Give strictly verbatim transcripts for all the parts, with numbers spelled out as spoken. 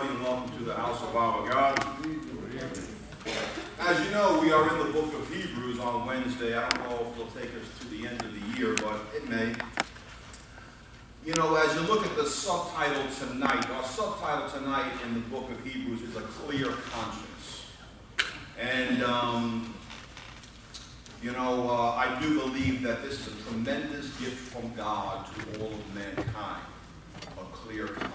everybody, and welcome to the house of our God. As you know, we are in the book of Hebrews on Wednesday. I don't know if it'll take us to the end of the year, but it may. You know, as you look at the subtitle tonight, our subtitle tonight in the book of Hebrews is A Clear Conscience. And, um, you know, uh, I do believe that this is a tremendous gift from God to all of mankind. A clear conscience.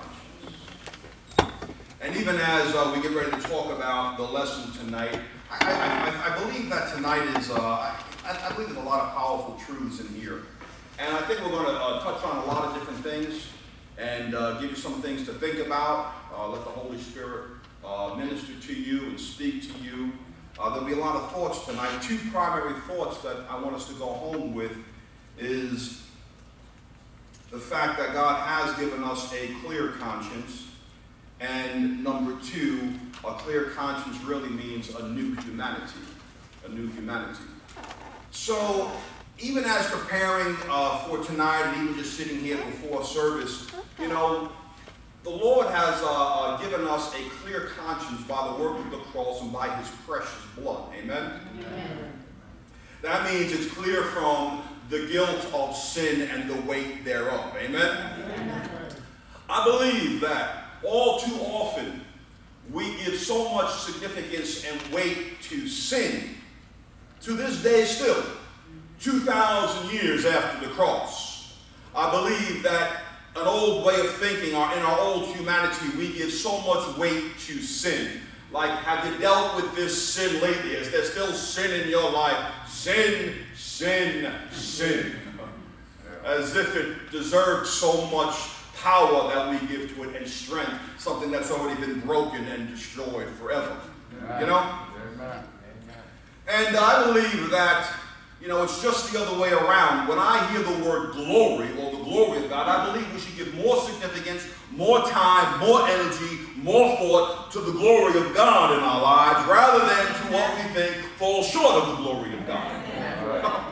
And even as uh, we get ready to talk about the lesson tonight, I, I, I believe that tonight is, uh, I, I believe there's a lot of powerful truths in here. And I think we're going to uh, touch on a lot of different things and uh, give you some things to think about. Uh, let the Holy Spirit uh, minister to you and speak to you. Uh, there'll be a lot of thoughts tonight. Two primary thoughts that I want us to go home with is the fact that God has given us a clear conscience. And number two, a clear conscience really means a new humanity. A new humanity. So, even as preparing uh, for tonight and even just sitting here before service, you know, the Lord has uh, uh, given us a clear conscience by the work of the cross and by his precious blood. Amen? Amen. That means it's clear from the guilt of sin and the weight thereof. Amen? Amen. I believe that all too often we give so much significance and weight to sin, to this day still, two thousand years after the cross. I believe that an old way of thinking, or in our old humanity, we give so much weight to sin. Like, have you dealt with this sin lately? Is there still sin in your life? Sin, sin, sin. As if it deserved so much power that we give to it and strength, something that's already been broken and destroyed forever. Amen. You know? Amen. And I believe that, you know, it's just the other way around. When I hear the word glory, or the glory of God, I believe we should give more significance, more time, more energy, more thought to the glory of God in our lives, rather than to what we think falls short of the glory of God. Yeah.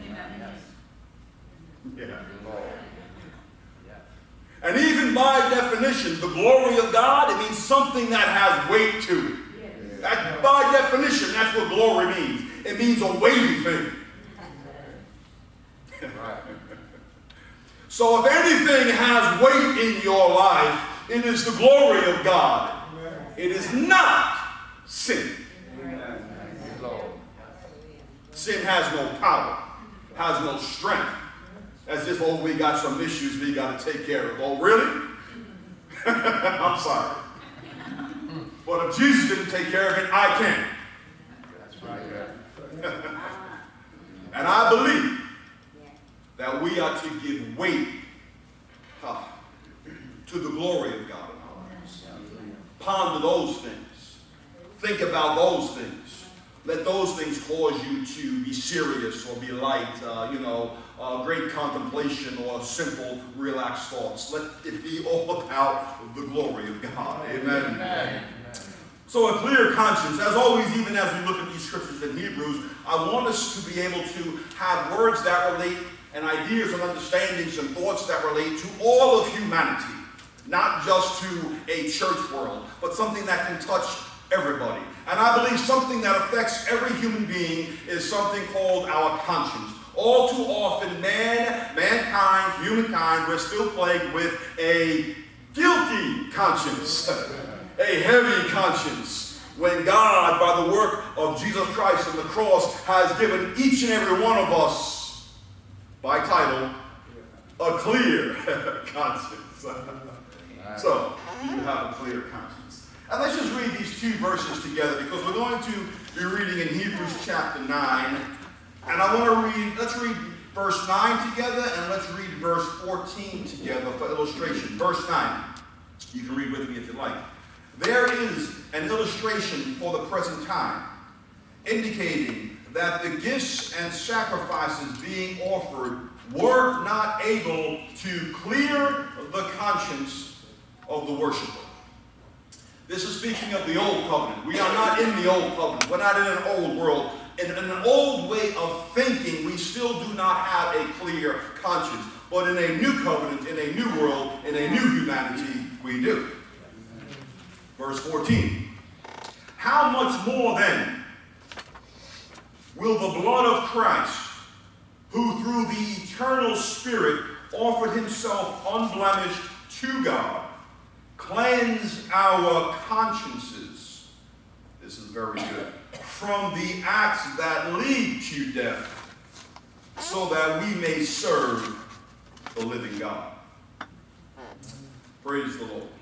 And even by definition, the glory of God, it means something that has weight to it. Yes. That, by definition, that's what glory means. It means a weighty thing. So if anything has weight in your life, it is the glory of God. It is not sin. Sin has no power, has no strength. As if, oh, we got some issues we got to take care of. Oh, really? I'm sorry. But if Jesus didn't take care of it, I can. That's right. And I believe that we are to give weight uh, to the glory of God in our lives. Ponder those things. Think about those things. Let those things cause you to be serious or be light, uh, you know, uh, great contemplation or simple, relaxed thoughts. Let it be all about the glory of God. Amen. Amen. So a clear conscience. As always, even as we look at these scriptures in Hebrews, I want us to be able to have words that relate and ideas and understandings and thoughts that relate to all of humanity. Not just to a church world, but something that can touch everybody. And I believe something that affects every human being is something called our conscience. All too often, man, mankind, humankind, we're still plagued with a guilty conscience, a heavy conscience, when God, by the work of Jesus Christ on the cross, has given each and every one of us, by title, a clear conscience. So, you have a clear conscience. And let's just read these two verses together, because we're going to be reading in Hebrews chapter nine. And I want to read, let's read verse nine together, and let's read verse fourteen together for illustration. Verse nine. You can read with me if you like. There is an illustration for the present time, indicating that the gifts and sacrifices being offered were not able to clear the conscience of the worshiper. This is speaking of the old covenant. We are not in the old covenant. We're not in an old world. In, in an old way of thinking, we still do not have a clear conscience. But in a new covenant, in a new world, in a new humanity, we do. Verse fourteen. How much more then will the blood of Christ, who through the eternal Spirit offered himself unblemished to God, cleanse our consciences, this is very good, from the acts that lead to death, so that we may serve the living God. Praise the Lord.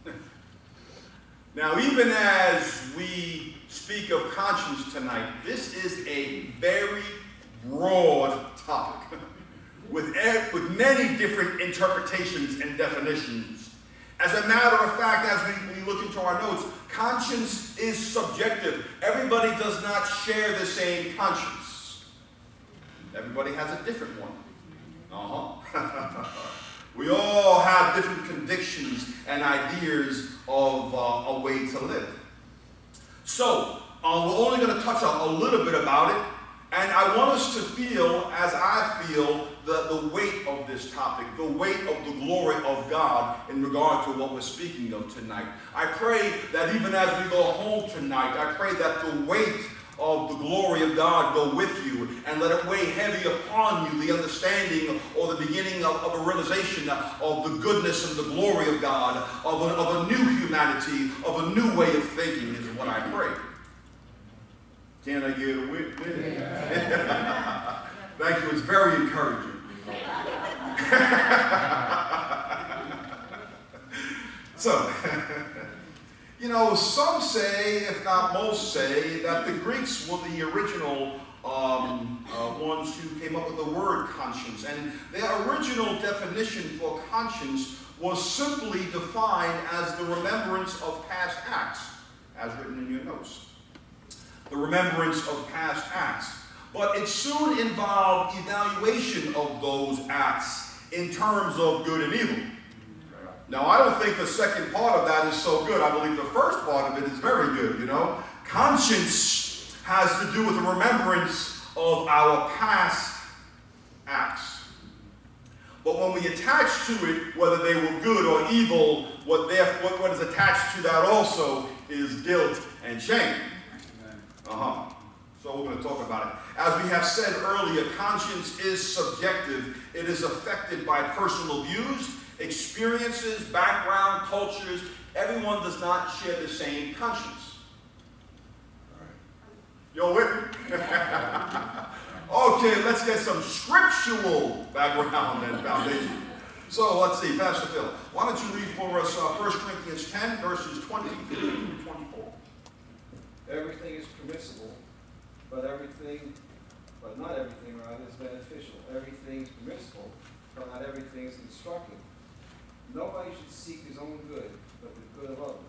Now, even as we speak of conscience tonight, this is a very broad topic with, with many different interpretations and definitions. As a matter of fact, as we, we look into our notes, conscience is subjective. Everybody does not share the same conscience. Everybody has a different one. Uh-huh. We all have different convictions and ideas of uh, a way to live. So, uh, we're only going to touch on a little bit about it, and I want us to feel, as I feel, the, the weight of this topic, the weight of the glory of God in regard to what we're speaking of tonight. I pray that even as we go home tonight, I pray that the weight of the glory of God go with you and let it weigh heavy upon you, the understanding or the beginning of, of a realization of the goodness and the glory of God, of a, of a new humanity, of a new way of thinking is what I pray. Can I get a witness? Yeah. Thank you. It's very encouraging. So, you know, some say, if not most say, that the Greeks were the original um, uh, ones who came up with the word conscience. And their original definition for conscience was simply defined as the remembrance of past acts, as written in your notes. The remembrance of past acts. But it soon involved evaluation of those acts in terms of good and evil. Now, I don't think the second part of that is so good. I believe the first part of it is very good, you know. Conscience has to do with the remembrance of our past acts. But when we attach to it, whether they were good or evil, what, what, what is attached to that also is guilt and shame. Uh-huh. So we're going to talk about it. As we have said earlier, conscience is subjective. It is affected by personal views, experiences, background, cultures. Everyone does not share the same conscience. You're with me? Okay, let's get some scriptural background and foundation. So let's see, Pastor Phil, why don't you read for us uh, First Corinthians ten, verses twenty through twenty-four. Everything is permissible, but everything, but not everything, rather, is beneficial. Everything is permissible, but not everything is constructive. Nobody should seek his own good, but the good of others.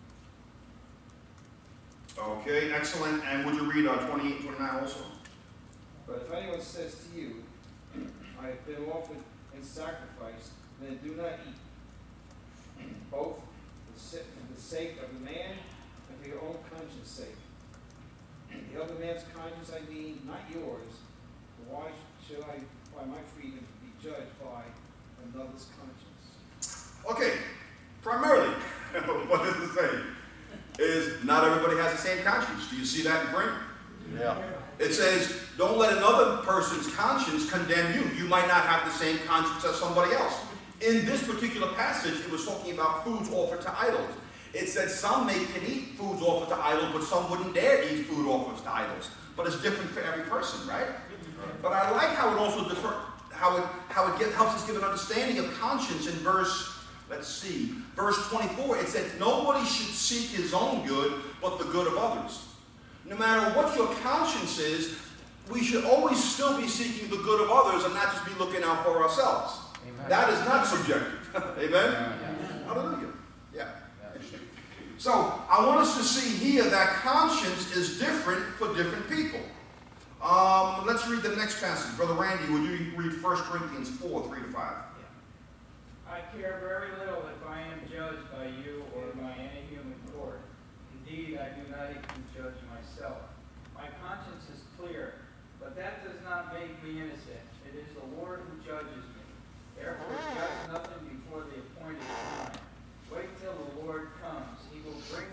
Okay, excellent. And would you read uh, twenty-eight, twenty-nine also? But if anyone says to you, I have been offered and sacrificed, then do not eat, both for the sake of the man and for your own conscience sake. The other man's conscience, I mean, not yours. Why should I, by my freedom, be judged by another's conscience? Okay, primarily, what this is saying is not everybody has the same conscience. Do you see that in print? Yeah. It says, don't let another person's conscience condemn you. You might not have the same conscience as somebody else. In this particular passage, it was talking about foods offered to idols. It said some may can eat foods offered to idols, but some wouldn't dare eat food offered to idols. But it's different for every person, right? But I like how it also differ, how it how it get, helps us give an understanding of conscience in verse, let's see, verse twenty-four. It said nobody should seek his own good, but the good of others. No matter what your conscience is, we should always still be seeking the good of others and not just be looking out for ourselves. Amen. That is not subjective. Amen? Yeah. Hallelujah. Yeah. So, I want us to see here that conscience is different for different people. Um, let's read the next passage. Brother Randy, would you read First Corinthians four, three to five? Yeah. I care very little if I am judged by you or by any human court. Indeed, I do not even judge myself. My conscience is clear, but that does not make me innocent. It is the Lord who judges me. Therefore, judge nothing before the appointed time. Wait till the Lord comes. He will bring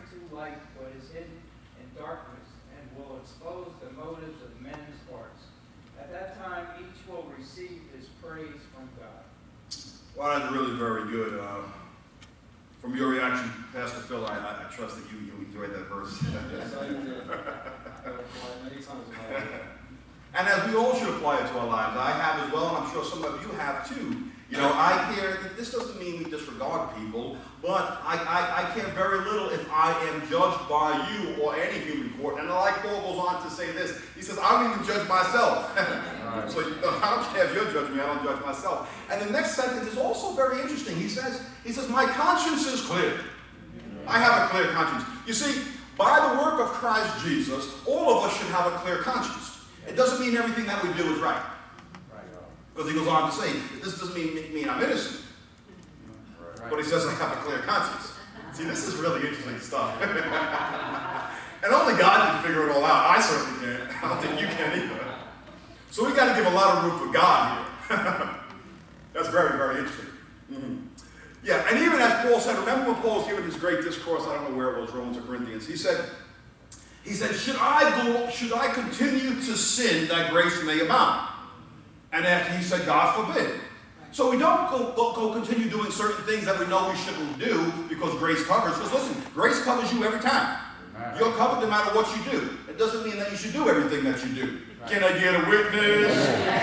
Well, that's really very good. Uh, from your reaction, Pastor Phil, I, I, I trust that you, you enjoyed that verse. Yes, I did. I've applied many times in my life. And as we all should apply it to our lives, I have as well, and I'm sure some of you have too. You know, I care, this doesn't mean we disregard people, but I, I, I care very little if I am judged by you or any human court. And like Paul goes on to say this, he says, I don't even judge myself. Right. So you know, I don't care if you're judging me, I don't judge myself. And the next sentence is also very interesting. He says, he says, my conscience is clear. I have a clear conscience. You see, by the work of Christ Jesus, all of us should have a clear conscience. It doesn't mean everything that we do is right. Because he goes on to say, this doesn't mean, mean I'm innocent. Right. But he says I have a clear conscience. See, this is really interesting stuff. And only God can figure it all out. I certainly can't. I don't think you can either. So we got to give a lot of room for God here. That's very, very interesting. Mm-hmm. Yeah, and even as Paul said, remember when Paul was giving his great discourse, I don't know where it was, Romans or Corinthians, he said, he said, should I go, should I continue to sin that grace may abound? And after he said, God forbid. So we don't go, go, go continue doing certain things that we know we shouldn't do because grace covers. Because listen, grace covers you every time. Right. You're covered no matter what you do. It doesn't mean that you should do everything that you do. Right. Can I get a witness?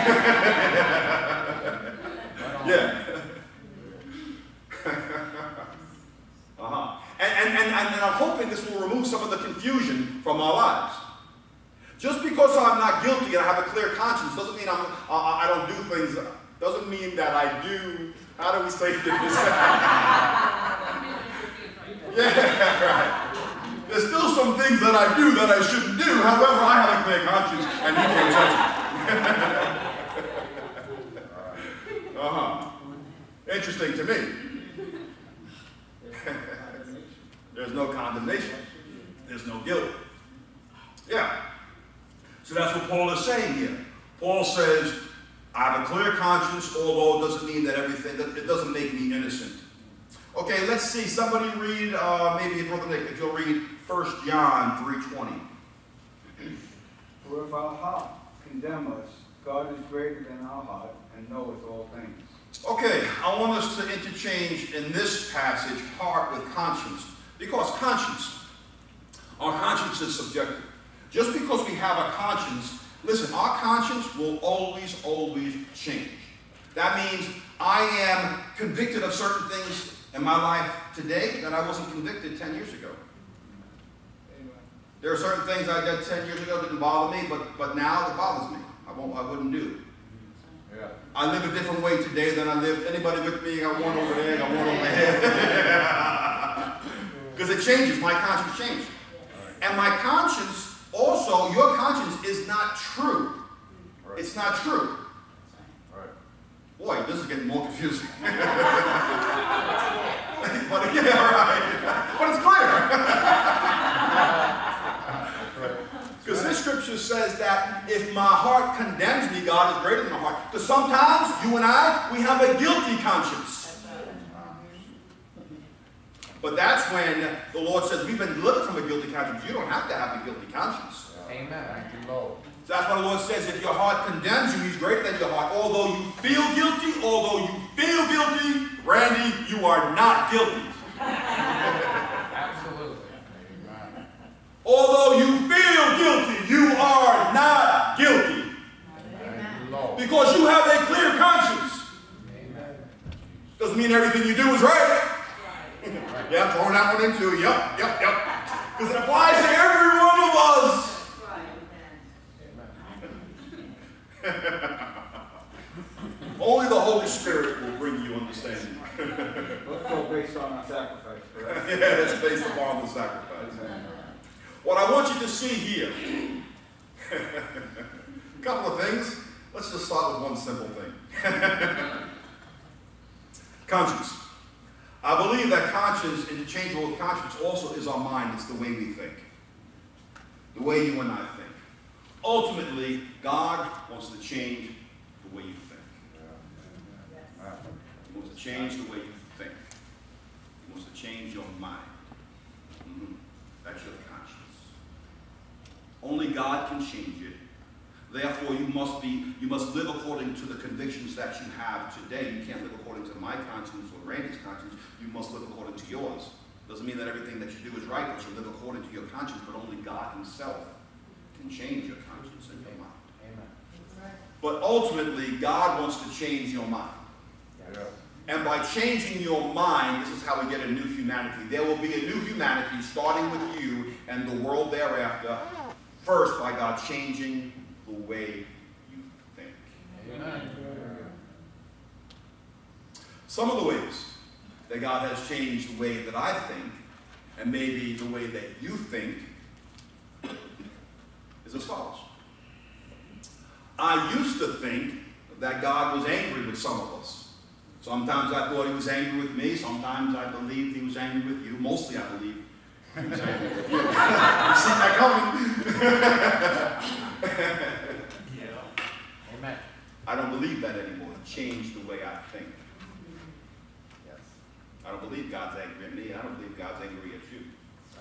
Yeah. uh-huh. And, and, and, and I'm hoping this will remove some of the confusion from our lives. Just because I'm not guilty and I have a clear conscience doesn't mean I'm, I, I don't do things, doesn't mean that I do, how do we say this? Yeah, right. There's still some things that I do that I shouldn't do, however, I have a clear conscience and you can't judge it. Uh-huh. Interesting to me. There's no condemnation. There's no guilt. Yeah. So that's what Paul is saying here. Paul says, I have a clear conscience, although it doesn't mean that everything, it doesn't make me innocent. Okay, let's see. Somebody read, uh, maybe Brother Nick, if you'll read First John three twenty. For if our heart condemn us, God is greater than our heart and knoweth all things. Okay, I want us to interchange in this passage heart with conscience. Because conscience, our conscience is subjective. Just because we have a conscience, listen, our conscience will always, always change. That means I am convicted of certain things in my life today that I wasn't convicted ten years ago. Amen. There are certain things I did ten years ago that didn't bother me, but, but now it bothers me. I, won't, I wouldn't do. Yeah. I live a different way today than I lived. Anybody with me? I got one over there, I got one over there. Because it changes. My conscience changes. And my conscience also, your conscience is not true. Right. It's not true. Right. Boy, this is getting more confusing. but, yeah, right. But it's clear. Because this scripture says that if my heart condemns me, God is greater than my heart. Because sometimes, you and I, we have a guilty conscience. But that's when the Lord says, we've been delivered from a guilty conscience. You don't have to have a guilty conscience. Amen. Thank you, Lord. So that's why the Lord says, if your heart condemns you, He's greater than your heart. Although you feel guilty, although you feel guilty, Randy, you are not guilty. Absolutely. Amen. Although you feel guilty, you are not guilty. Amen. Because you have a clear conscience. Amen. Doesn't mean everything you do is right. Yeah, I'm throwing that one into, yep, yep, yep. Because it applies to every one of us. Only the Holy Spirit will bring you understanding. Let's go based on our sacrifice, correct? Yeah, it's based upon the sacrifice. What I want you to see here, a couple of things. Let's just start with one simple thing. Conscience. I believe that conscience, interchangeable with conscience, also is our mind. It's the way we think. The way you and I think. Ultimately, God wants to change the way you think. He wants to change the way you think. He wants to change your mind. Mm-hmm. That's your conscience. Only God can change it. Therefore, you must be, you must live according to the convictions that you have today. You can't live according to my conscience or Randy's conscience. You must live according to yours. Doesn't mean that everything that you do is right, but you live according to your conscience, but only God himself can change your conscience and your mind. Amen. But ultimately, God wants to change your mind. Yeah. And by changing your mind, this is how we get a new humanity. There will be a new humanity starting with you and the world thereafter, first by God changing the way you think. Amen. Some of the ways that God has changed the way that I think, and maybe the way that you think, is as follows. I used to think that God was angry with some of us. Sometimes I thought he was angry with me. Sometimes I believed he was angry with you. Mostly I believe he was angry with you. You see that coming? Yeah. Amen. I don't believe that anymore. It changed the way I think. Yes. I don't believe God's angry at me. I don't believe God's angry at you.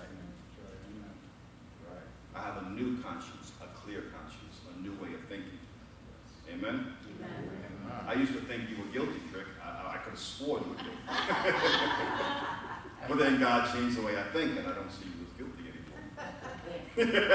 Right. I have a new conscience, a clear conscience, a new way of thinking. Amen? Amen. I used to think you were guilty, Trick. I, I could have sworn you were guilty. But then God changed the way I think, and I don't see you as guilty anymore.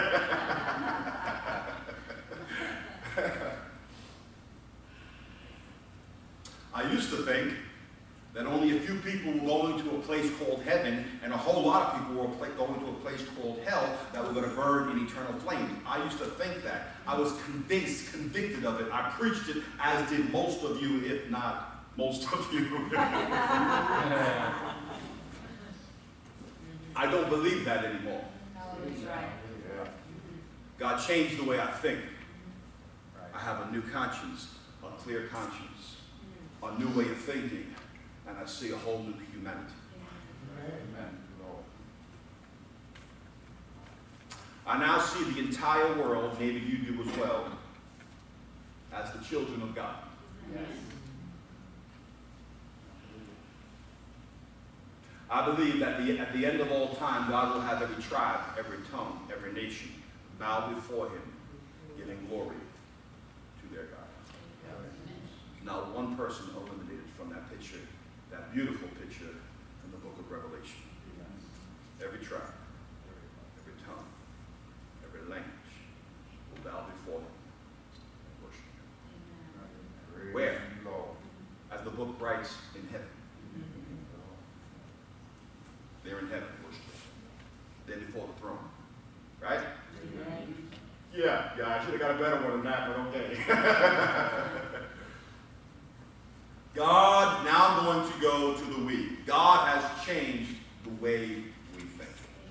I used to think that only a few people were going to a place called heaven, and a whole lot of people were going to a place called hell that were going to burn in eternal flames. I used to think that. I was convinced, convicted of it. I preached it, as did most of you, if not most of you. I don't believe that anymore. God changed the way I think. I have a new conscience, a clear conscience, a new way of thinking, and I see a whole new humanity. Amen. Lord. I now see the entire world, maybe you do as well, as the children of God. Yes. I believe that the, at the end of all time, God will have every tribe, every tongue, every nation bow before him, giving glory to their God. Not one person eliminated from that picture, that beautiful picture in the book of Revelation. Every tribe, every tongue, every language will bow before him and worship him. Praise Where? the Lord. As the book writes, in heaven. They're in heaven worshiping. They're before the throne. Right? Yeah, yeah, I should have got a better one than that, but okay. God, now I'm going to go to the we. God has changed the way we think.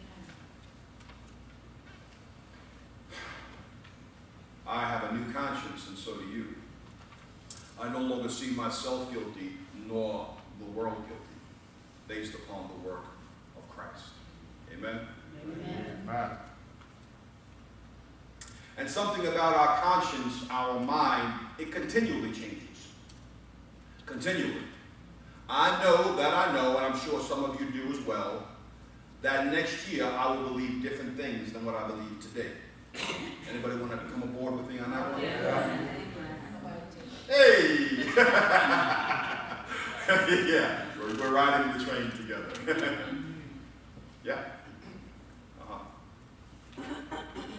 I have a new conscience, and so do you. I no longer see myself guilty, nor the world guilty, based upon the work of Christ. Amen? Amen. Amen. And something about our conscience, our mind, it continually changes. Continually. I know that I know, and I'm sure some of you do as well, that next year I will believe different things than what I believe today. Anybody want to come aboard with me on that one? Yeah. Hey! Yeah, we're, we're riding the train together. Yeah. Uh-huh. Yeah.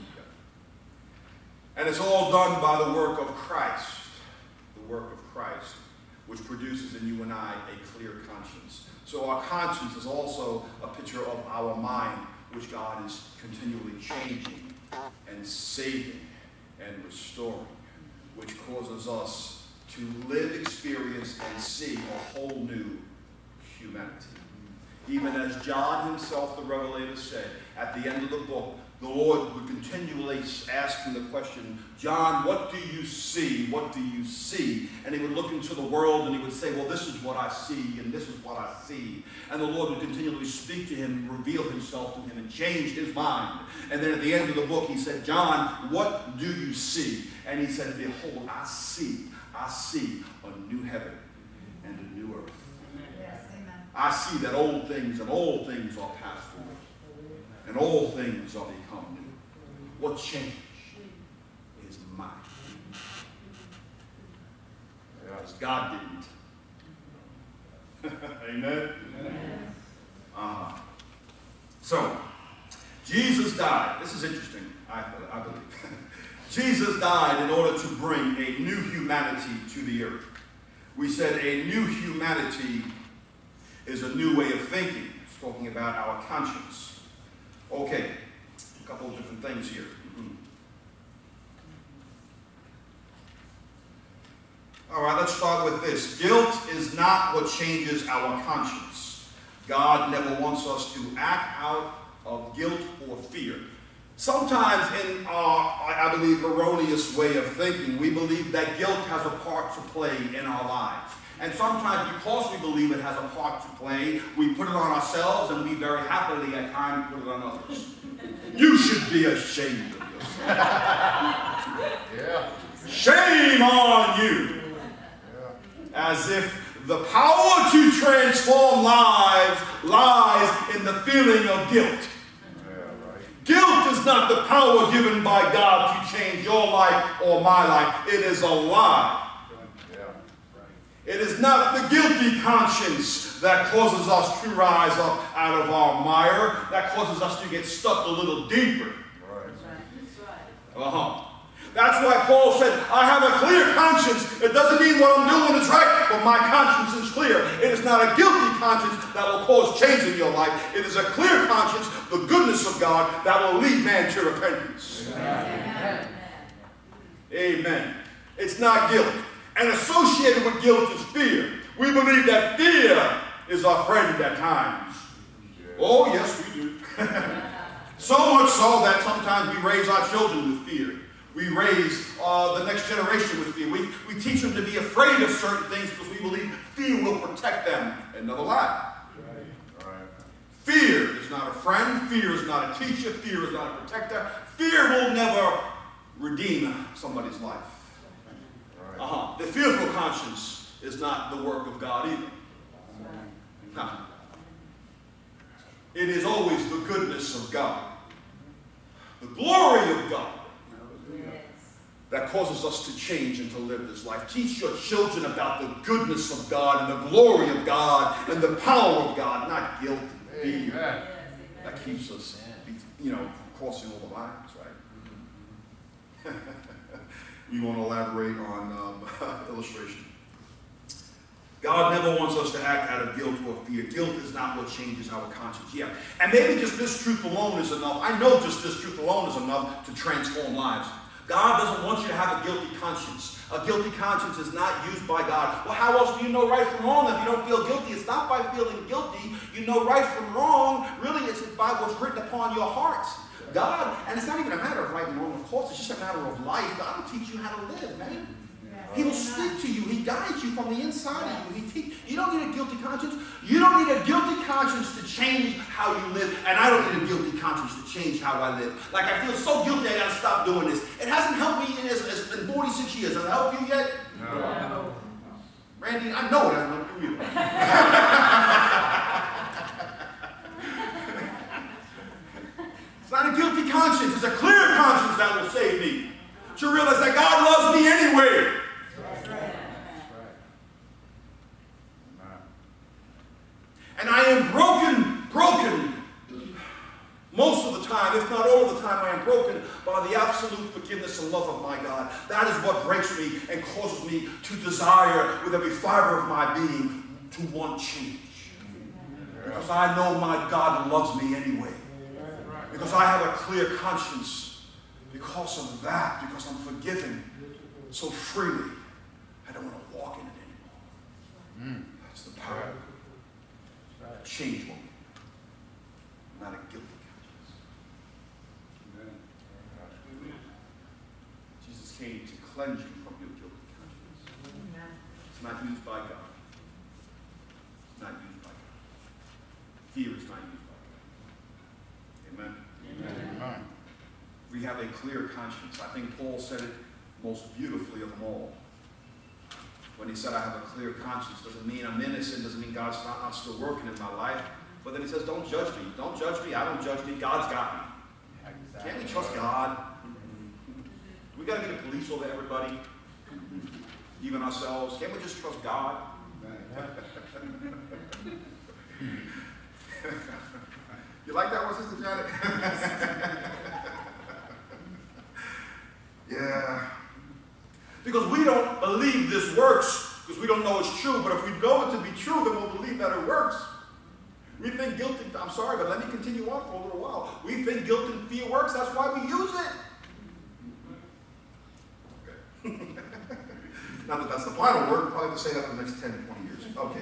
And it's all done by the work of Christ. The work of Christ, which produces in you and I a clear conscience. So our conscience is also a picture of our mind, which God is continually changing and saving and restoring, which causes us to live, experience, and see a whole new humanity. Even as John himself, the Revelator, said at the end of the book, the Lord would continually ask him the question, John, what do you see? What do you see? And he would look into the world and he would say, well, this is what I see, and this is what I see. And the Lord would continually speak to him, reveal himself to him, and change his mind. And then at the end of the book, he said, John, what do you see? And he said, behold, I see, I see a new heaven and a new earth. Yes, amen. I see that old things and old things are passed away, and all things are become new. What changed is mind. Because God didn't. Amen? Amen. Uh-huh. So, Jesus died. This is interesting, I, I believe. Jesus died in order to bring a new humanity to the earth. We said a new humanity is a new way of thinking. It's talking about our conscience. Okay, a couple of different things here. Mm-hmm. All right, let's start with this. Guilt is not what changes our conscience. God never wants us to act out of guilt or fear. Sometimes in our, I believe, erroneous way of thinking, we believe that guilt has a part to play in our lives. And sometimes because we believe it has a part to play, we put it on ourselves and we very happily at times put it on others. You should be ashamed of yourself. Yeah. Shame on you. As if the power to transform lives lies in the feeling of guilt. Guilt is not the power given by God to change your life or my life. It is a lie. It is not the guilty conscience that causes us to rise up out of our mire, that causes us to get stuck a little deeper. Uh-huh. That's why Paul said, I have a clear conscience. It doesn't mean what I'm doing is right, but my conscience is clear. It is not a guilty conscience that will cause change in your life. It is a clear conscience, the goodness of God, that will lead man to repentance. Amen. Amen. It's not guilt. And associated with guilt is fear. We believe that fear is our friend at times. Oh, yes, we do. So much so that sometimes we raise our children with fear. We raise uh, the next generation with fear. We, we teach them to be afraid of certain things because we believe fear will protect them. Another lie. Right. Right. Fear is not a friend. Fear is not a teacher. Fear is not a protector. Fear will never redeem somebody's life. Right. Uh-huh. The fearful conscience is not the work of God either. No. It is always the goodness of God. The glory of God. That causes us to change and to live this life. Teach your children about the goodness of God and the glory of God and the power of God, not guilt and fear. Amen. That keeps us, you know, crossing all the lines, right? We want to elaborate on um, illustration. God never wants us to act out of guilt or fear. Guilt is not what changes our conscience. Yeah. And maybe just this truth alone is enough. I know just this truth alone is enough to transform lives. God doesn't want you to have a guilty conscience. A guilty conscience is not used by God. Well, how else do you know right from wrong if you don't feel guilty? It's not by feeling guilty. You know right from wrong. Really, it's by what's written upon your hearts. God, and it's not even a matter of right and wrong, of course. It's just a matter of life. God will teach you how to live, man. He will speak to you. He guides you from the inside of you. He teach, you don't need a guilty conscience. You don't need a guilty conscience to change how you live. And I don't need a guilty conscience to change how I live. Like, I feel so guilty I got to stop doing this. It hasn't helped me in, this, in forty-six years. Has it helped you yet? No. no. Randy, I know it hasn't helped you either. It's not a guilty conscience. It's a clear conscience that will save me. To realize that God loves me anyway. And I am broken, broken most of the time, if not all of the time, I am broken by the absolute forgiveness and love of my God. That is what breaks me and causes me to desire with every fiber of my being to want change. Because I know my God loves me anyway. Because I have a clear conscience. Because of that, because I'm forgiven so freely, I don't want to walk in it anymore. Mm. That's the power. Change woman, not a guilty conscience. Amen. Jesus came to cleanse you from your guilty conscience. Amen. It's not used by God. It's not used by God. Fear is not used by God. Amen. Amen. Amen. We have a clear conscience. I think Paul said it most beautifully of them all. When he said, I have a clear conscience, doesn't mean I'm innocent, doesn't mean God's not, not still working in my life. But then he says, don't judge me. Don't judge me. I don't judge me. God's got me. Yeah, exactly. Can't we trust God? We got to be the police over everybody. even ourselves. Can't we just trust God? You like that one, Sister Janet? Yeah. Because we don't believe this works, because we don't know it's true. But if we know it to be true, then we'll believe that it works. We think guilt and, I'm sorry, but let me continue on for a little while. We think guilt and fear works, that's why we use it. Okay. Not that that's the final word, we'll probably have to say that for the next ten to twenty years. Okay.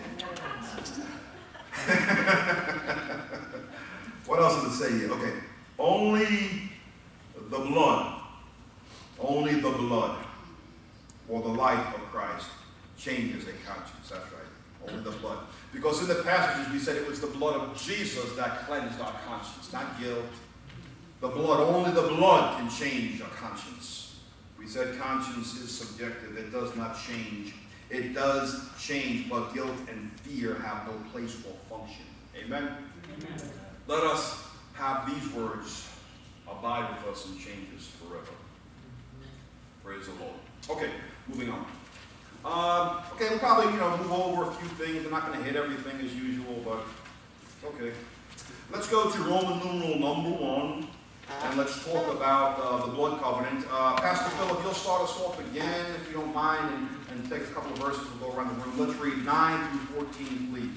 What else does it say here? Okay. Only the blood, only the blood, or the life of Christ changes a conscience. That's right. Only the blood. Because in the passages we said it was the blood of Jesus that cleansed our conscience, not guilt. The blood, only the blood can change a conscience. We said conscience is subjective. It does not change. It does change, but guilt and fear have no place or function. Amen? Amen. Let us have these words abide with us and change us forever. Praise the Lord. Okay, moving on. Um, okay, we'll probably, you know, move over a few things. We're not going to hit everything as usual, but okay. Let's go to Roman numeral number one, and let's talk about uh, the blood covenant. Uh, Pastor Phil, if you'll start us off again, if you don't mind, and, and take a couple of verses, we'll go around the room. Let's read nine through fourteen, please.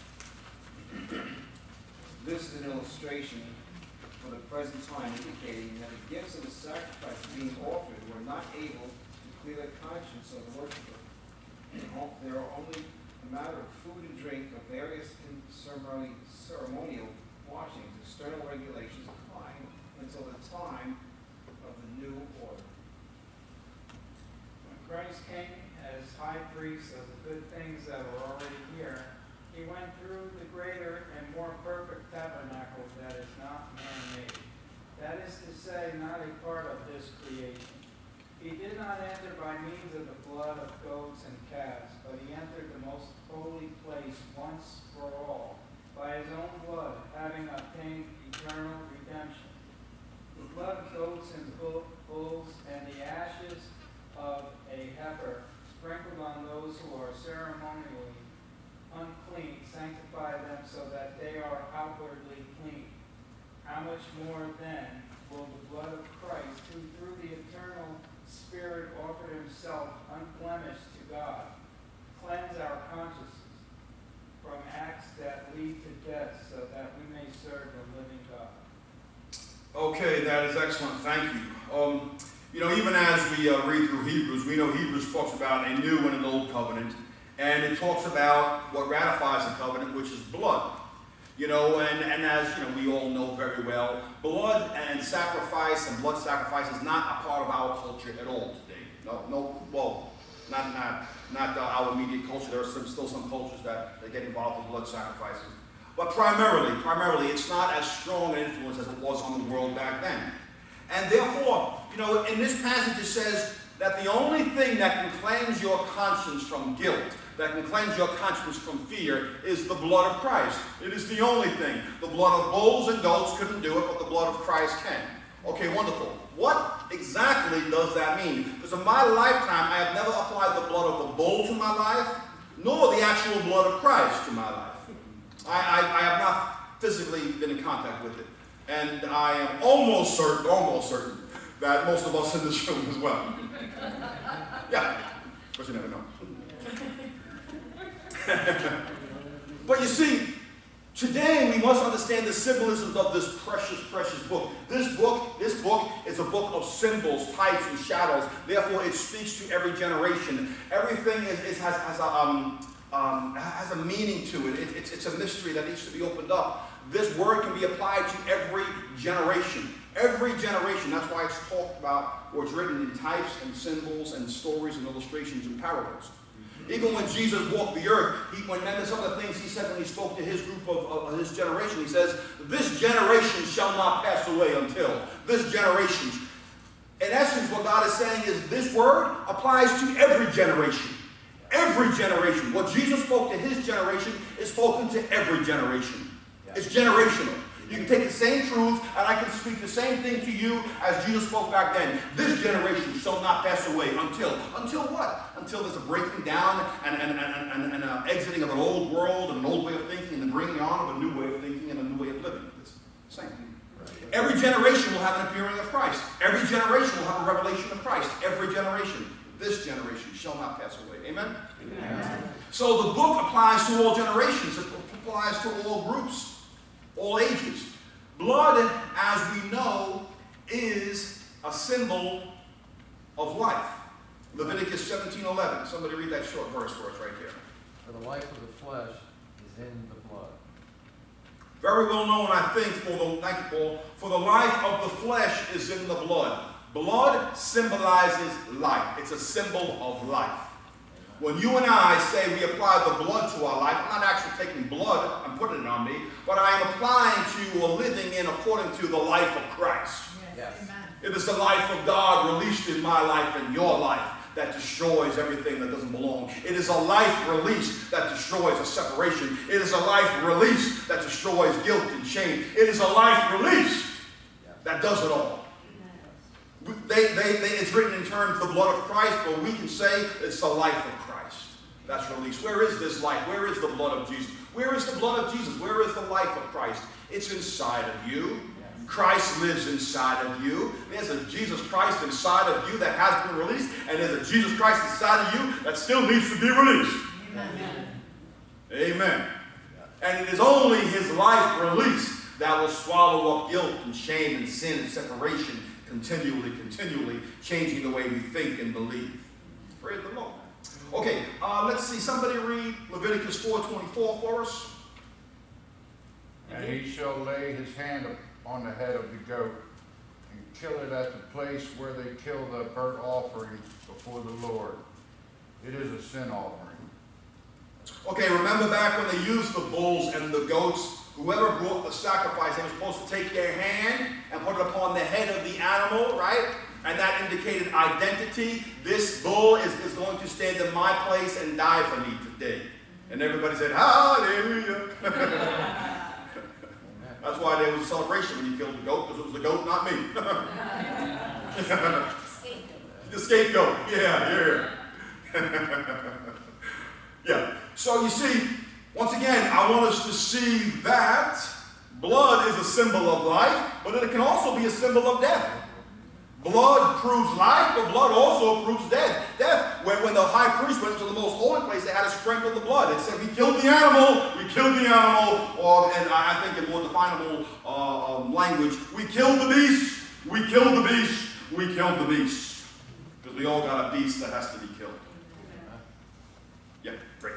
This is an illustration for the present time, indicating that the gifts of the sacrifice being offered were not able to clear the conscience of the worshiper. They are only a matter of food and drink of various ceremonial washings, external regulations applying until the time of the new order. When Christ came as high priest of the good things that were already here, he went through the greater and more perfect tabernacle that is not man-made. That is to say, not a part of this creation. He did not enter by means of the blood of goats and calves, but he entered the most holy place once for all, by his own blood, having obtained eternal redemption. The blood of goats and bulls and the ashes of a heifer sprinkled on those who are ceremonially unclean sanctify them so that they are outwardly clean. How much more then will the blood of Christ, who through the eternal Spirit offered himself unblemished to God, cleanse our consciences from acts that lead to death, so that we may serve the living God? Okay, that is excellent. Thank you. Um, you know, even as we uh, read through Hebrews, we know Hebrews talks about a new and an old covenant, and it talks about what ratifies the covenant, which is blood. You know, and, and as you know, we all know very well, blood and sacrifice and blood sacrifice is not a part of our culture at all today. No, no, well, not not not uh, our immediate culture. There are some, still some cultures that, that get involved in blood sacrifices, but primarily, primarily, it's not as strong an influence as it was on the world back then. And therefore, you know, in this passage it says that the only thing that can cleanse your conscience from guilt, that can cleanse your conscience from fear, is the blood of Christ. It is the only thing. The blood of bulls and goats couldn't do it, but the blood of Christ can. Okay, wonderful. What exactly does that mean? Because in my lifetime, I have never applied the blood of the bull to my life, nor the actual blood of Christ to my life. I, I, I have not physically been in contact with it. And I am almost certain, almost certain, that most of us in this room as well. Yeah, but you never know. But you see, today we must understand the symbolisms of this precious, precious book. This book, this book is a book of symbols, types, and shadows. Therefore, it speaks to every generation. Everything is, is, has, has, a, um, um, has a meaning to it. It it's, it's a mystery that needs to be opened up. This word can be applied to every generation. Every generation. That's why it's talked about, or it's written in types and symbols and stories and illustrations and parables. Even when Jesus walked the earth, he, when there's some of the things he said when he spoke to his group of, of his generation, he says, this generation shall not pass away until this generation. In essence, what God is saying is this word applies to every generation. Every generation. What Jesus spoke to his generation is spoken to every generation. It's generational. You can take the same truth, and I can speak the same thing to you as Jesus spoke back then. This generation shall not pass away until, until what? Until there's a breaking down and, and, and, and, and an exiting of an old world and an old way of thinking and the bringing on of a new way of thinking and a new way of living. It's the same. Every generation will have an appearing of Christ. Every generation will have a revelation of Christ. Every generation. This generation shall not pass away. Amen? Amen. So the book applies to all generations. It applies to all groups. All ages. Blood, as we know, is a symbol of life. Leviticus seventeen eleven. Somebody read that short verse for us right here. For the life of the flesh is in the blood. Very well known, I think, for the, thank you, Paul, for the life of the flesh is in the blood. Blood symbolizes life. It's a symbol of life. When you and I say we apply the blood to our life, I'm not actually taking blood and putting it on me, but I am applying to or living in according to the life of Christ. Yes. Yes. It is the life of God released in my life and your life that destroys everything that doesn't belong. It is a life release that destroys a separation. It is a life release that destroys guilt and shame. It is a life release that does it all. They, they, they, it's written in terms of the blood of Christ, but we can say it's the life of Christ that's released. Where is this life? Where is the blood of Jesus? Where is the blood of Jesus? Where is the life of Christ? It's inside of you. Christ lives inside of you. There's a Jesus Christ inside of you that has been released, and there's a Jesus Christ inside of you that still needs to be released. Amen. Amen. And it is only his life released that will swallow up guilt and shame and sin and separation continually, continually changing the way we think and believe. Praise the Lord. Okay, uh, let's see. Somebody read Leviticus four twenty-four for us. And he shall lay his hand on the head of the goat and kill it at the place where they kill the burnt offering before the Lord. It is a sin offering. Okay, remember back when they used the bulls and the goats, whoever brought the sacrifice, they were supposed to take their hand and put it upon the head of the animal, right? And that indicated identity. This bull is, is going to stand in my place and die for me today. And everybody said, hallelujah. That's why there was a celebration when you killed the goat, because it was the goat, not me. The scapegoat. Yeah, yeah. Yeah. So you see, once again, I want us to see that blood is a symbol of life, but it can also be a symbol of death. Blood proves life, but blood also proves death. Death. When, when the high priest went into the most holy place, they had to sprinkle the blood. It said, we killed the animal, we killed the animal, or, and I think in more definable uh, um, language, we killed the beast, we killed the beast, we killed the beast. Because we all got a beast that has to be killed. Yeah, great.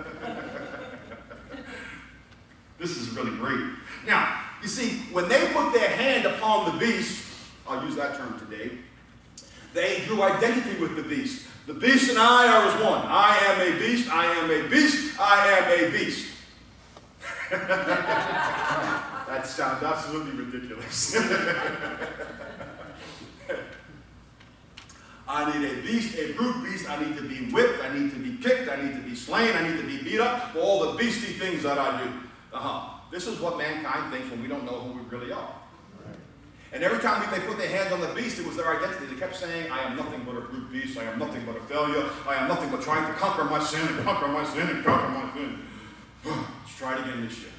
This is really great. Now, you see, when they put their hand upon the beast, I'll use that term today, they drew identity with the beast. The beast and I are as one. I am a beast, I am a beast, I am a beast. That sounds absolutely ridiculous. I need a beast, a brute beast. I need to be whipped, I need to be kicked, I need to be slain, I need to be beat up for all the beastly things that I do. Uh-huh. This is what mankind thinks when we don't know who we really are. And every time they put their hands on the beast, it was their identity. They kept saying, I am nothing but a brute beast. I am nothing but a failure. I am nothing but trying to conquer my sin and conquer my sin and conquer my sin. Let's try it again this year.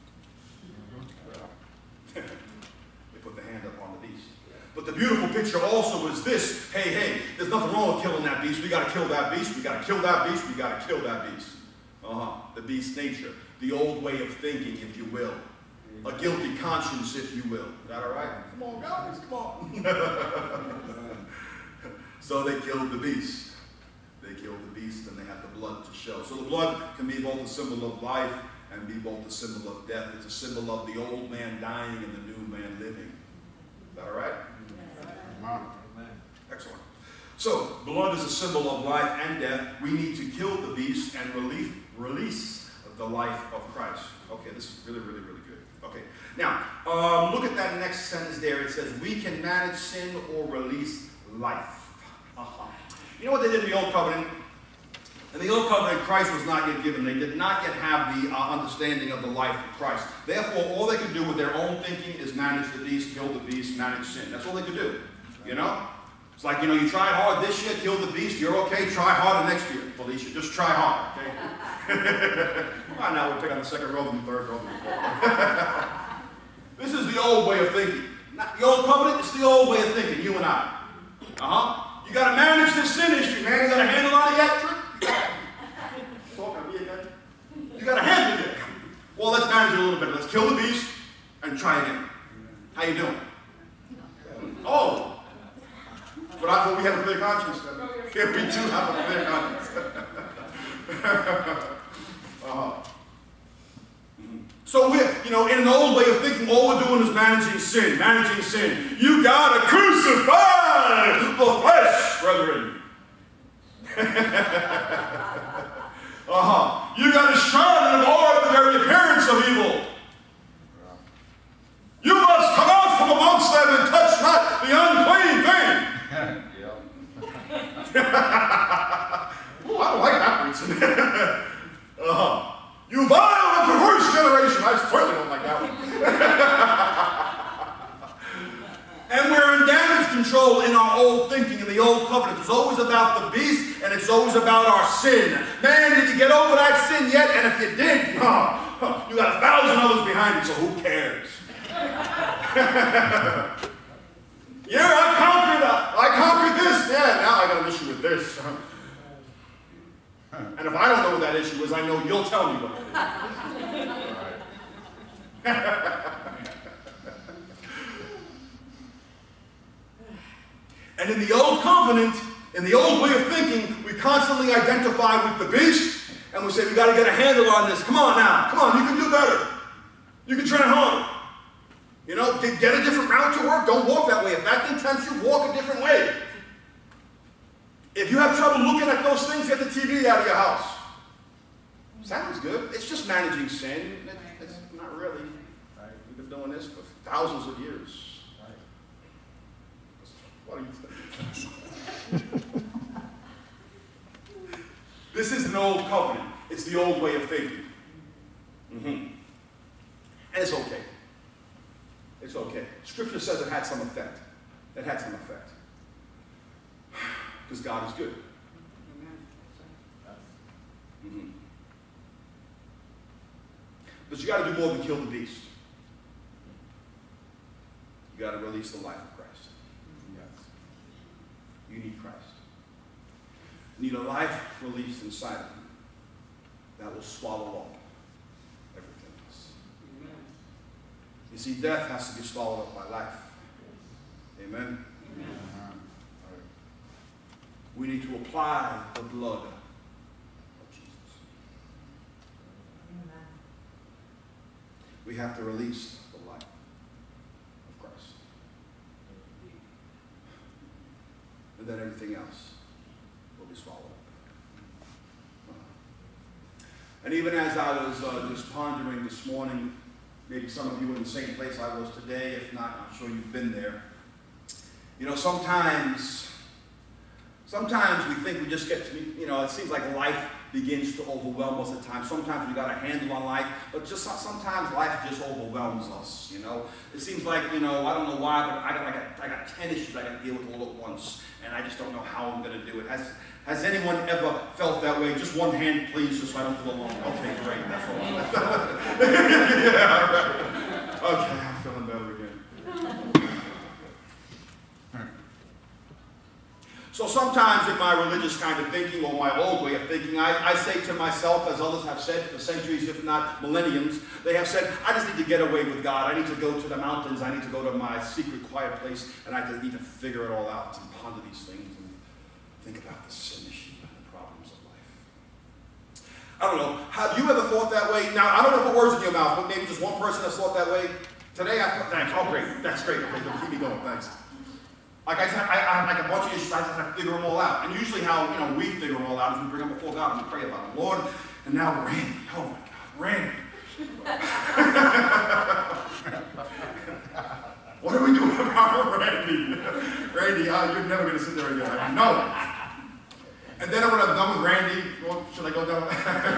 They put their hand up on the beast. But the beautiful picture also is this. Hey, hey, there's nothing wrong with killing that beast. We got to kill that beast. We got to kill that beast. We got to kill that beast. Uh-huh. The beast's nature. The old way of thinking, if you will. A guilty conscience, if you will. Is that all right? Come on, guys, come on. So they killed the beast. They killed the beast and they had the blood to show. So the blood can be both a symbol of life and be both a symbol of death. It's a symbol of the old man dying and the new man living. Is that all right? Amen. Excellent. So blood is a symbol of life and death. We need to kill the beast and release, release the life of Christ. Okay, this is really, really, really good. Okay, now, um, look at that next sentence there. It says, we can manage sin or release life. Uh-huh. You know what they did in the Old Covenant? In the old covenant, Christ was not yet given. They did not yet have the uh, understanding of the life of Christ. Therefore, all they could do with their own thinking is manage the beast, kill the beast, manage sin. That's all they could do. You know? It's like, you know, you tried hard this year, kill the beast, you're okay, try harder next year, Felicia. Just try hard, okay? Well, now we'll pick on the second row and the third row. This is the old way of thinking. Not the old covenant, it's the old way of thinking, you and I. Uh-huh. You got to manage this sin issue, man. You got to handle on it yet, Trick? Talking to me again? You got to handle it. Well, let's manage it a little bit. Let's kill the beast and try again. How you doing? Oh. But I thought we had a clear conscience. Yeah, we do have a clear conscience. uh-huh. So we're, you know, in an old way of thinking, all we're doing is managing sin, managing sin. You gotta crucify the flesh, brethren. uh-huh. You gotta shun and avoid the very appearance of evil. You must come out from amongst them and touch not the unclean thing. Oh, I don't like that preaching. uh-huh. You vile and perverse generation. I certainly don't like that one. And we're in damage control in our old thinking, in the old covenant. It's always about the beast, and it's always about our sin. Man, did you get over that sin yet? And if you did, oh, you got a thousand others behind you, so who cares? Yeah, I conquered that. I conquered this. Yeah, now I got an issue with this. And if I don't know what that issue is, I know you'll tell me what it is. And in the old covenant, in the old way of thinking, we constantly identify with the beast, and we say, we got to get a handle on this. Come on now. Come on, you can do better. You can try harder. You know, get, get a different route to work. Don't walk that way. If that thing tempts you, walk a different way. If you have trouble looking at those things, get the T V out of your house. Sounds good. It's just managing sin. It, it's not really. Right? We've been doing this for thousands of years. Right. What do you think? This is an old covenant. It's the old way of thinking. Mm-hmm. And it's okay. It's okay. Scripture says it had some effect. It had some effect. Because God is good. Mm-hmm. But you got to do more than kill the beast. You got to release the life of Christ. Yes. You need Christ. You need a life released inside of you that will swallow up everything else. Amen. You see, death has to be swallowed up by life. Amen. Amen. We need to apply the blood of Jesus. Amen. We have to release the life of Christ. And then everything else will be swallowed up. And even as I was uh, just pondering this morning, maybe some of you were in the same place I was today. If not, I'm sure you've been there. You know, sometimes... Sometimes we think we just get to, you know, it seems like life begins to overwhelm us at times. Sometimes we got a handle on life, but just sometimes life just overwhelms us, you know. It seems like, you know, I don't know why, but I got, I got, I got ten issues I got to deal with all at once, and I just don't know how I'm going to do it. Has, has anyone ever felt that way? Just one hand, please, just so I don't feel alone. Okay, great, that's all. Yeah, right. Okay, I'm feeling better again. So sometimes in my religious kind of thinking, or my old way of thinking, I, I say to myself, as others have said for centuries, if not millenniums, they have said, I just need to get away with God. I need to go to the mountains. I need to go to my secret, quiet place, and I just need to figure it all out and ponder these things and think about the sin issue and the problems of life. I don't know. Have you ever thought that way? Now, I don't know if the words in your mouth, but maybe just one person has thought that way. Today, I thought, thanks. Oh, great. That's great. Okay, keep me going. Thanks. Like I said, I, I have like a bunch of issues, I just have to figure them all out. And usually how, you know, we figure them all out is we bring them before God and we pray about them. Lord, and now Randy, oh my God, Randy. What are we doing about Randy? Randy, oh, you're never going to sit there again. I know it. And then when I'm done with Randy, well, go down.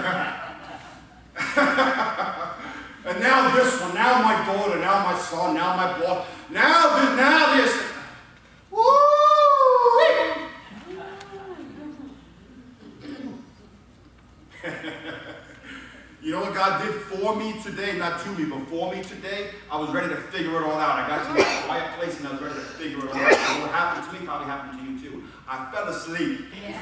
And now this one, now my daughter, now my son, now my boss, now this, now this. Woo! You know what God did for me today? Not to me, but for me today? I was ready to figure it all out. I got to a quiet place and I was ready to figure it all out. And what happened to me probably happened to you too. I fell asleep.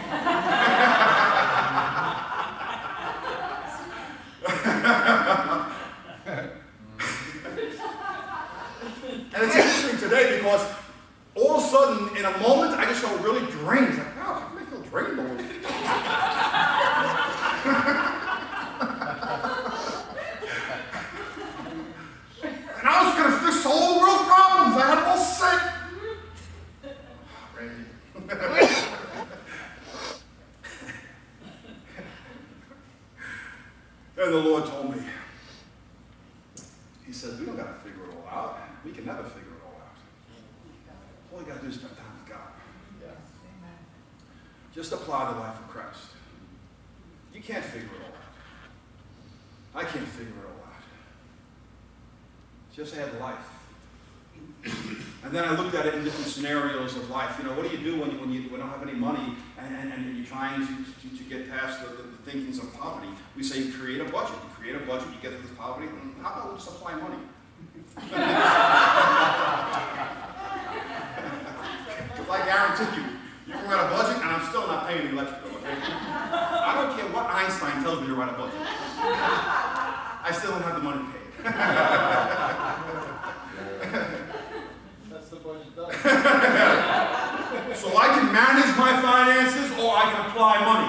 And it's interesting today because all of a sudden, in a moment, I just felt really drained. Like, wow, how can I feel drained all this? And I was going to fix all the world's problems. I had them all set. Randy. And the Lord told me, He said, we don't got to figure it all out. We can never figure it all out. All you got to do is spend time with God. Yeah. Just apply the life of Christ. You can't figure it all out. I can't figure it all out. Just add life. And then I looked at it in different scenarios of life. You know, what do you do when you, when you don't have any money and, and, and you're trying to, to, to get past the, the, the thinkings of poverty? We say you create a budget. You create a budget, you get to this poverty. How about we just apply money? Because I guarantee you, you can write a budget and I'm still not paying the electric bill, okay? I don't care what Einstein tells me to write a budget. I still don't have the money paid. That's the budget done. So I can manage my finances or I can apply money.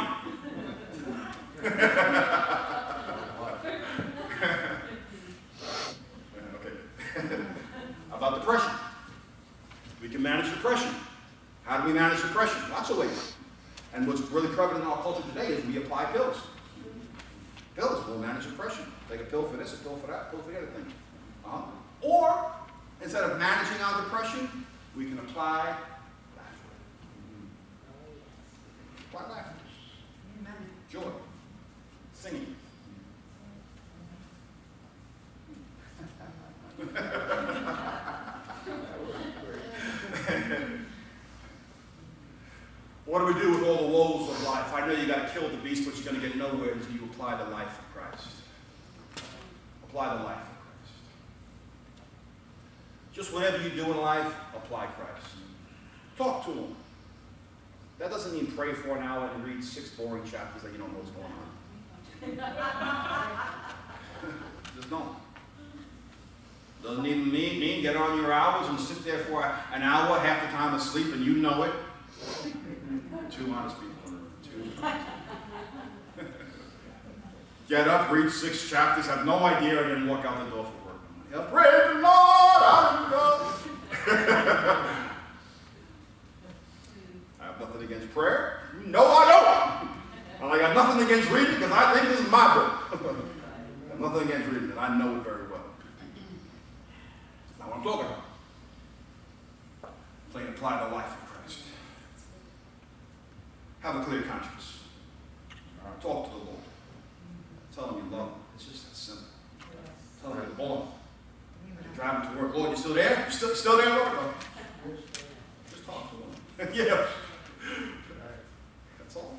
Okay. About depression. We can manage depression. How do we manage depression? Lots of ways. And what's really prevalent in our culture today is we apply pills. Pills will manage depression. Take a pill for this, a pill for that, a pill for the other thing. Uh-huh. Or, instead of managing our depression, we can apply laughter. Apply laughter. Joy. Singing. What do we do with all the woes of life? I know you got to kill the beast, but you're going to get nowhere until you apply the life of Christ. Apply the life of Christ. Just whatever you do in life, apply Christ. Talk to Him. That doesn't mean pray for an hour and read six boring chapters that you don't know what's going on. Just don't. Doesn't even mean, mean get on your hours and sit there for an hour, half the time asleep, and you know it. Two honest people in the room. Two. Get up, read six chapters, have no idea, and then walk out the door for work. Yeah, praise the Lord, hallelujah. I have nothing against prayer. No, I don't. And I got nothing against reading because I think this is my book. I have nothing against reading it. I know it very well. That's not what I'm talking about. Plain apply the life of Christ. Have a clear conscience. Talk to the Lord. Tell him you love him. It's just that simple. Tell him you're born. You're driving to work. Lord, you still there? You still, still there, Lord? Oh. Just talk to him. Yeah. That's all.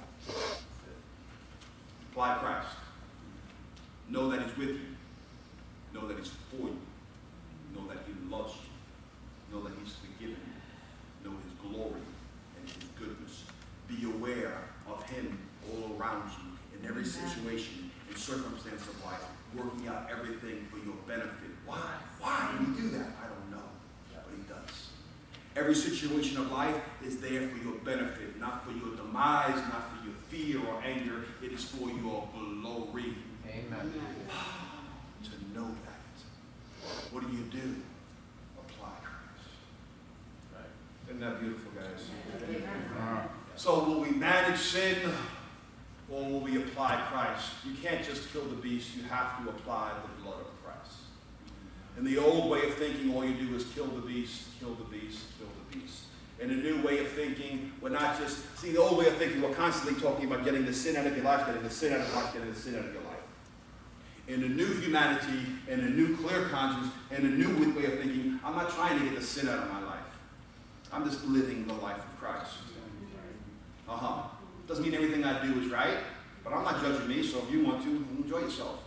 Apply Christ. Know that He's with you. Know that He's for you. Know that He loves you. Know that He's forgiven you. Know His glory and His goodness. Be aware of Him all around you in every situation, in circumstance of life, working out everything for your benefit. Why? Why do He do that? I don't know, but He does. Every situation of life is there for your benefit, not for your demise, not for your fear or anger. It is for your glory. Amen. To know that. What do you do? Apply Christ. Right. Isn't that beautiful, guys? Uh, So will we manage sin or will we apply Christ? You can't just kill the beast, you have to apply the blood of Christ. In the old way of thinking, all you do is kill the beast, kill the beast, kill the beast. In a new way of thinking, we're not just, see, the old way of thinking, we're constantly talking about getting the sin out of your life, getting the sin out of your life, getting the sin out of your life. In a new humanity, in a new clear conscience, in a new way of thinking, I'm not trying to get the sin out of my life. I'm just living the life of Christ. Uh-huh. Doesn't mean everything I do is right, but I'm not judging me, so if you want to, enjoy yourself.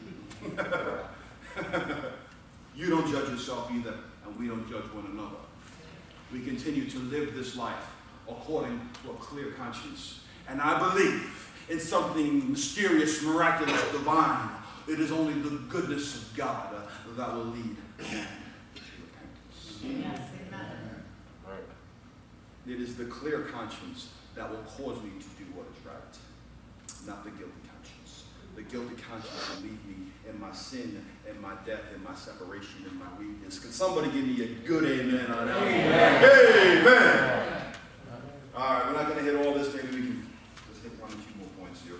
You don't judge yourself either, and we don't judge one another. We continue to live this life according to a clear conscience. And I believe in something mysterious, miraculous, divine. It is only the goodness of God uh, that will lead man to repentance. Yes, amen. Right. It is the clear conscience that will cause me to do what is right, not the guilty conscience. The guilty conscience will lead me in my sin, in my death, in my separation, in my weakness. Can somebody give me a good amen on that? Amen. Amen. All right, we're not going to hit all this. Maybe we can just hit one or two more points here.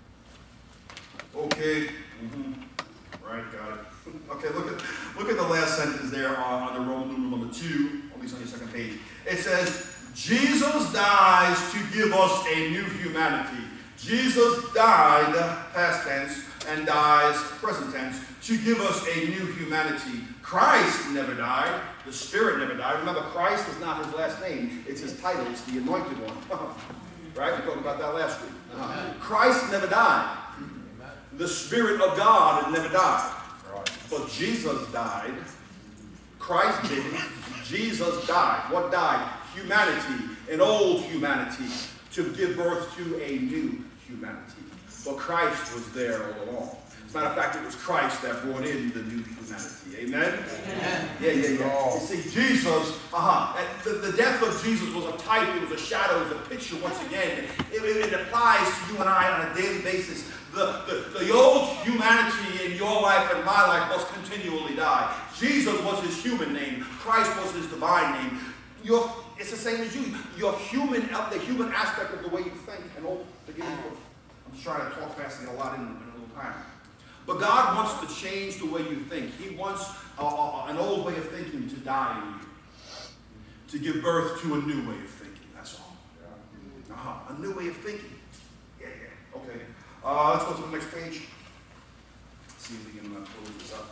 Okay. Mm-hmm. Right, got it. Okay, look at look at the last sentence there on, on the Roman numeral number two, at least on your second page. It says, Jesus dies to give us a new humanity. Jesus died, past tense, and dies, present tense, to give us a new humanity. Christ never died. The Spirit never died. Remember, Christ is not his last name. It's his title. It's the anointed one. Right? We talked about that last week. Uh-huh. Christ never died. The Spirit of God never died. But Jesus died. Christ didn't. Jesus died. What died? Humanity, an old humanity, to give birth to a new humanity. But Christ was there all along. As a matter of fact, it was Christ that brought in the new humanity. Amen? Amen. Yeah, yeah, yeah. You see, Jesus, uh-huh. The, the death of Jesus was a type, it was a shadow, it was a picture once again. It, it, it applies to you and I on a daily basis. The, the, the old humanity in your life and my life must continually die. Jesus was his human name. Christ was his divine name. You're, it's the same as you. Your human, the human aspect of the way you think. And oh, forgive me for, I'm just trying to talk fast and a lot in, in a little time. But God wants to change the way you think. He wants uh, uh, an old way of thinking to die in you, to give birth to a new way of thinking. That's all. Uh-huh. A new way of thinking. Yeah, yeah. Okay. Uh, let's go to the next page. Let's see if we can uh, close this up.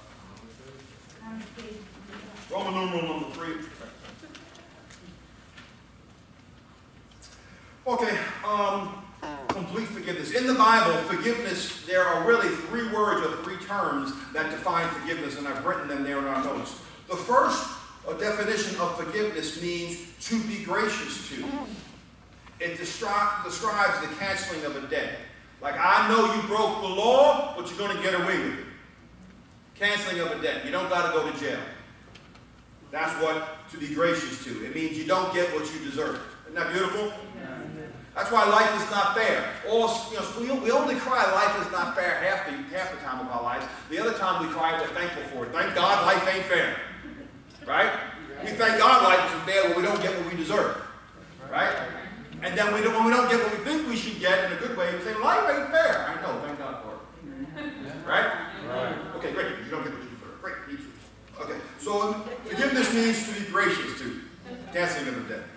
Roman numeral number three. Okay. Um, complete forgiveness. In the Bible, forgiveness, there are really three words or three terms that define forgiveness, and I've written them there in our notes. The first uh, definition of forgiveness means to be gracious to. It destri- describes the canceling of a debt. Like, I know you broke the law, but you're going to get away with it. Canceling of a debt. You don't got to go to jail. That's what to be gracious to. It means you don't get what you deserve. Isn't that beautiful? Yeah. That's why life is not fair. All, you know, we, we only cry life is not fair half the, half the time of our lives. The other time we cry, we're thankful for it. Thank God life ain't fair. Right? We thank God life isn't fair when we don't get what we deserve. Right? And then we don't, when we don't get what we think we should get in a good way, we say, life ain't fair. I know, thank God for it. Right? Right. Okay, great. You don't get what you deserve. Great. Me too. Okay. So forgiveness means to be gracious to. Canceling of the debt.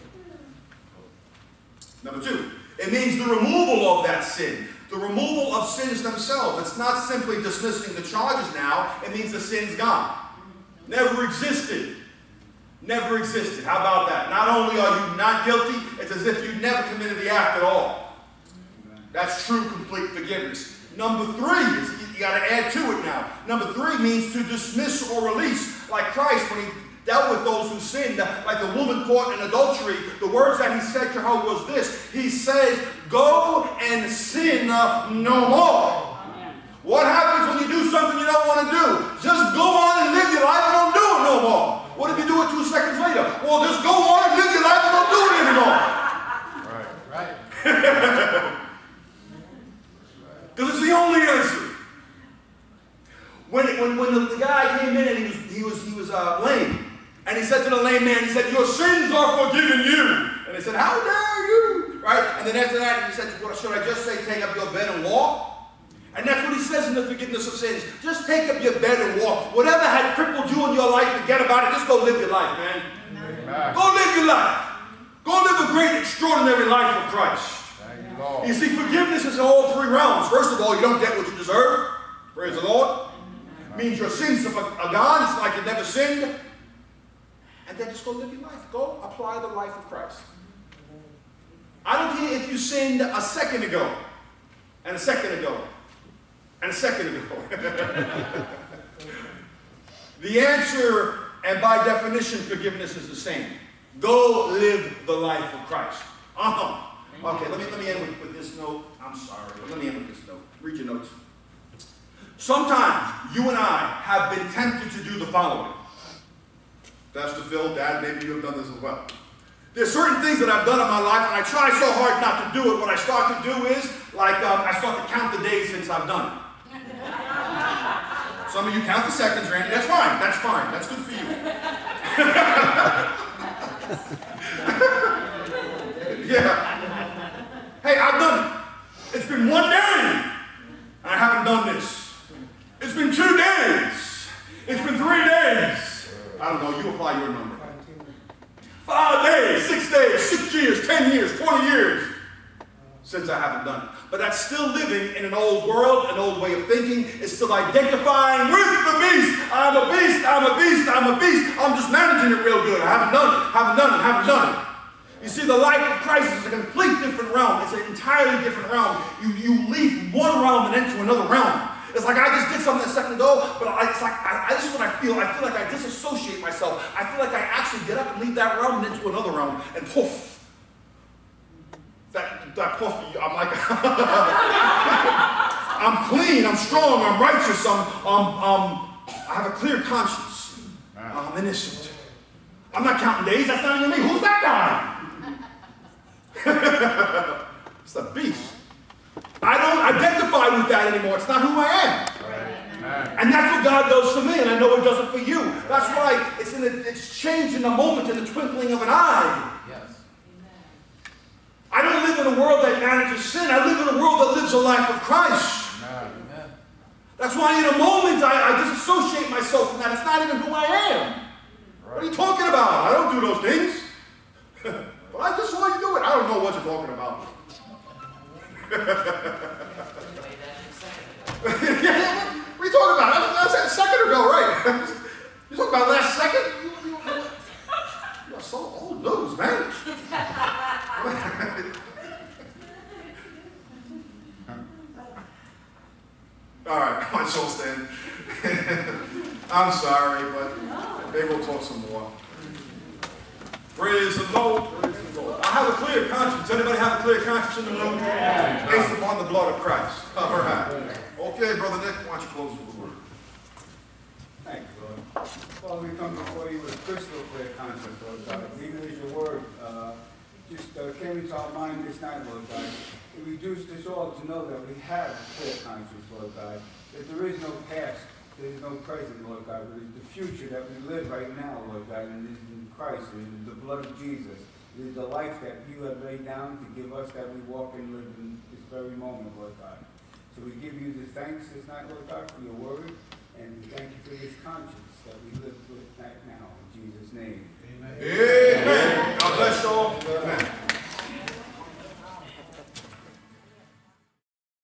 Number two, it means the removal of that sin. The removal of sins themselves. It's not simply dismissing the charges now. It means the sin's gone. Never existed. Never existed. How about that? Not only are you not guilty, it's as if you never committed the act at all. That's true, complete forgiveness. Number three, is, you got to add to it now. Number three means to dismiss or release. Like Christ, when he dealt with those who sinned, like the woman caught in adultery, the words that he said to her was this. He says, go and sin no more. What happens when you do something you don't want to do? Just go on and live your life and don't do it no more. What if you do it two seconds later? Well, just go on and live your life and don't do it anymore. Right. Right. Because it's the only answer. When, when, when the, the guy came in and he was, he was, he was uh, lame, and he said to the lame man, he said, your sins are forgiven you. And they said, how dare you? Right? And then after that, he said, what should I just say, take up your bed and walk? And that's what he says in the forgiveness of sins. Just take up your bed and walk. Whatever had crippled you in your life, forget about it. Just go live your life, man. Amen. Go live your life. Go live a great, extraordinary life of Christ. Thank you, Lord. You see, forgiveness is in all three realms. First of all, you don't get what you deserve. Praise the Lord. Means your sins are gone. It's like you never sinned. And then just go live your life. Go apply the life of Christ. I don't care if you sinned a second ago, and a second ago, and a second ago. The answer, and by definition, forgiveness is the same. Go live the life of Christ. Uh-huh. Okay, let me, let me end with, with this note. I'm sorry, but let me end with this note. Read your notes. Sometimes you and I have been tempted to do the following. Pastor Phil, Dad, maybe you have done this as well. There's certain things that I've done in my life, and I try so hard not to do it. What I start to do is, like, um, I start to count the days since I've done it. Some of you count the seconds, Randy. That's fine. That's fine. That's good for you. Yeah. Hey, I've done it. It's been one day, and I haven't done this. It's been two days. It's been three days. I don't know. You apply your number. Five days, six days, six years, ten years, twenty years since I haven't done it. But that's still living in an old world, an old way of thinking. It's still identifying with the beast. I'm a beast, I'm a beast, I'm a beast. I'm just managing it real good. I haven't done it, haven't done it, haven't done it. You see, the life of Christ is a complete different realm. It's an entirely different realm. You, you leave one realm and enter another realm. It's like I just did something a second ago, but I, it's like, I, I, this is what I feel. I feel like I disassociate myself. I feel like I actually get up and leave that realm and into another realm, and poof. That, that poof, I'm like, I'm clean, I'm strong, I'm righteous, I'm, um, um, I have a clear conscience. I'm innocent. I'm not counting days, that's not even me. Who's that guy? It's the beast. I don't identify with that anymore. It's not who I am. Right. And that's what God does for me, and I know He does it for you. That's why it's in the, it's changed in a moment, in the twinkling of an eye. Yes. I don't live in a world that manages sin. I live in a world that lives a life of Christ. Amen. That's why in a moment I, I disassociate myself from that. It's not even who I am. Right. What are you talking about? I don't do those things. But I just saw you do it. I don't know what you're talking about. What are you talking about? I said a second ago, right? You talking about last second? You, you, you, you're so old news, man. All right, come on, soul stand. I'm sorry, but maybe we'll talk some more. Praise the Lord. Praise the Lord. I have a clear conscience. Anybody have a clear conscience in the room? Yeah. Based upon the blood of Christ. All right. Okay, Brother Nick, why don't you close with the word? Thank you, Lord. Father, we come before you with a crystal clear conscience, Lord God. Even as your word uh, just uh, came into our mind this night, Lord God. It reduced us all to know that we have a clear conscience, Lord God. That there is no past, there is no present, Lord God, but it's the future that we live right now, Lord God, and it is in Christ, and it is the blood of Jesus. It is the life that you have laid down to give us that we walk and live in this very moment, Lord God. So we give you the thanks this night, Lord God, for your word, and we thank you for this conscience that we live with right now. In Jesus' name. Amen. Amen. God bless you all. Amen.